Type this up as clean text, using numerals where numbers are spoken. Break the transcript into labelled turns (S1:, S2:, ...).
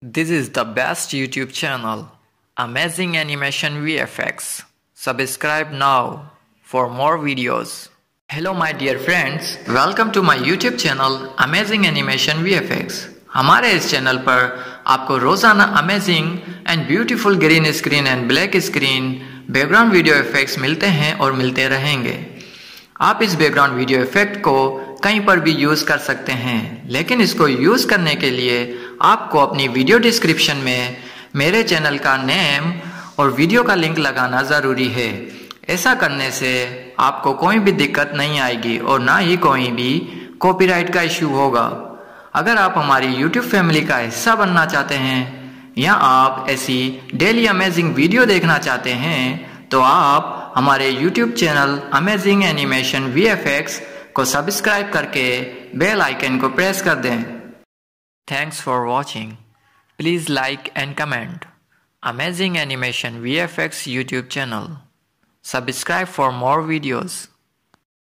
S1: This is the best YouTube channel, Amazing Animation VFX. Subscribe now for more videos. Hello my dear friends, welcome to my YouTube channel Amazing Animation VFX. हमारे इस channel पर आपको रोजाना amazing and beautiful green screen and black screen background video effects मिलते हैं और मिलते रहेंगे। आप इस बैकग्राउंड वीडियो इफेक्ट को कहीं पर भी यूज कर सकते हैं, लेकिन इसको यूज करने के लिए आपको अपनी वीडियो डिस्क्रिप्शन में मेरे चैनल का नेम और वीडियो का लिंक लगाना ज़रूरी है। ऐसा करने से आपको कोई भी दिक्कत नहीं आएगी और ना ही कोई भी कॉपीराइट का इश्यू होगा। अगर आप हमारी YouTube फैमिली का हिस्सा बनना चाहते हैं या आप ऐसी डेली अमेजिंग वीडियो देखना चाहते हैं तो आप हमारे YouTube channel amazing animation VFX को सब्सक्राइब करके बेल आइकन को प्रेस कर दें। Thanks for watching. Please like and comment amazing animation VFX YouTube channel. Subscribe for more videos.